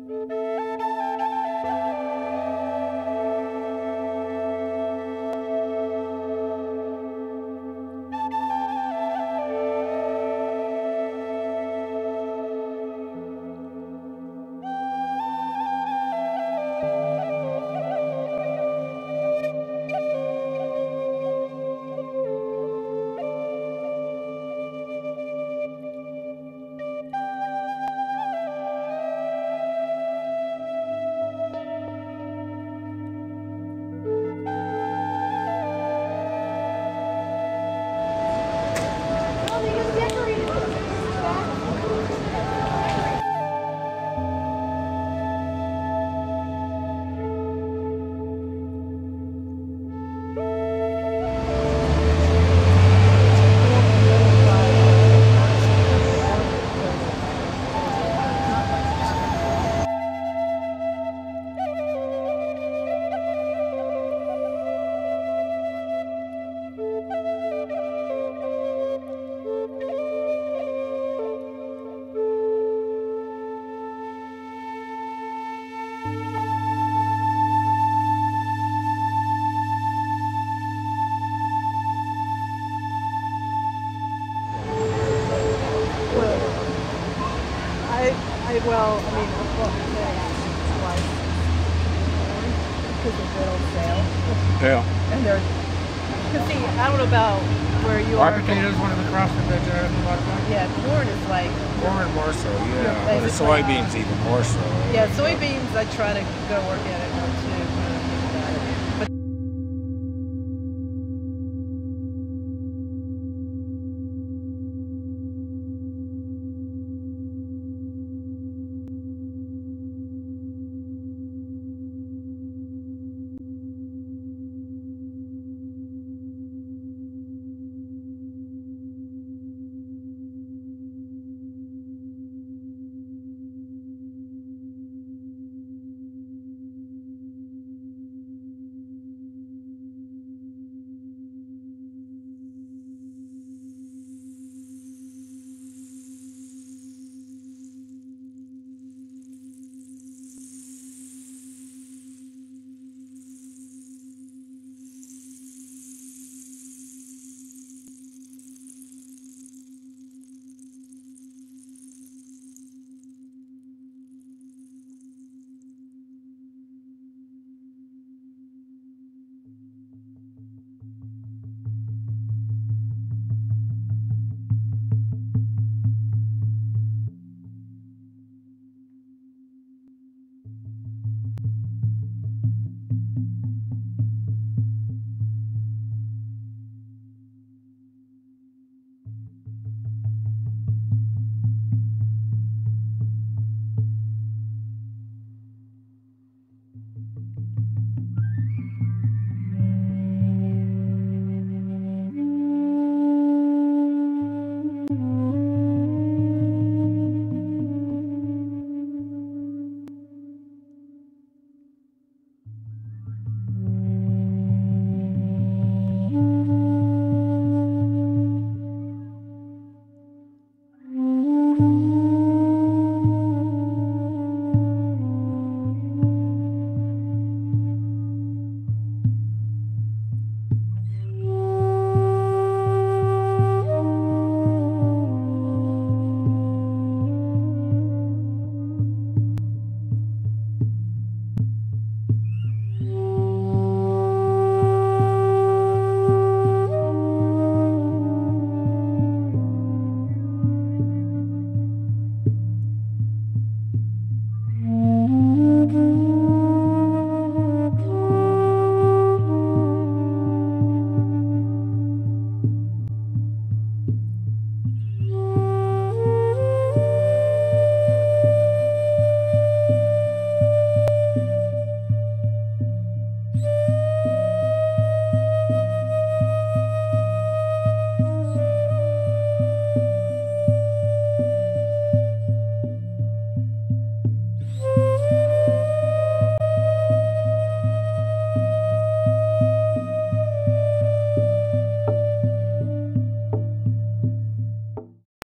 Well, I mean, I've got twice because of the old sale. Yeah. And they're, because see, I don't know about where you are. Potatoes, one of the crops that they generate a lot of time. Yeah, corn is like. Corn more so, yeah. But the soybeans even more so. Yeah, soybeans I try to go work at it more too. But